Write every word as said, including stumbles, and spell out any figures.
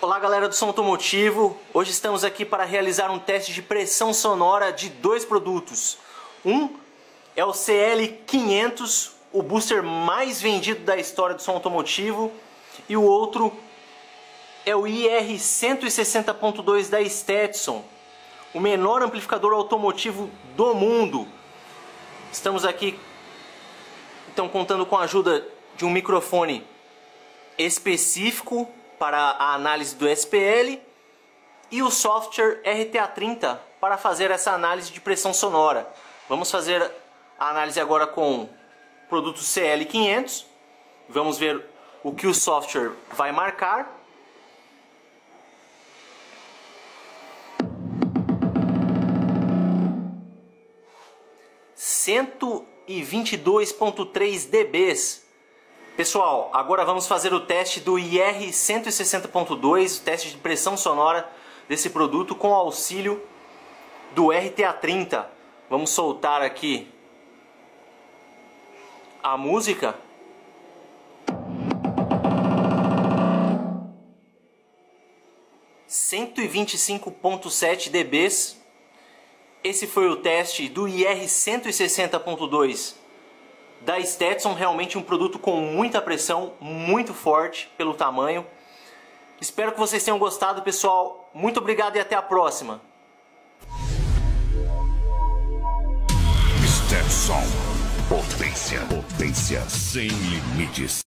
Olá galera do som automotivo, hoje estamos aqui para realizar um teste de pressão sonora de dois produtos. Um é o C L quinhentos, o booster mais vendido da história do som automotivo, e o outro é o I R cento e sessenta ponto dois da Stetson, o menor amplificador automotivo do mundo. Estamos aqui então contando com a ajuda de um microfone específico para a análise do S P L e o software R T A trinta para fazer essa análise de pressão sonora. Vamos fazer a análise agora com o produto C L quinhentos. Vamos ver o que o software vai marcar. cento e vinte e dois ponto três decibéis. Pessoal, agora vamos fazer o teste do I R cento e sessenta ponto dois, o teste de pressão sonora desse produto com auxílio do R T A trinta. Vamos soltar aqui a música. cento e vinte e cinco ponto sete decibéis. Esse foi o teste do I R cento e sessenta ponto dois da Stetson, realmente um produto com muita pressão, muito forte pelo tamanho. Espero que vocês tenham gostado, pessoal. Muito obrigado e até a próxima. Stetson, potência, potência sem limites.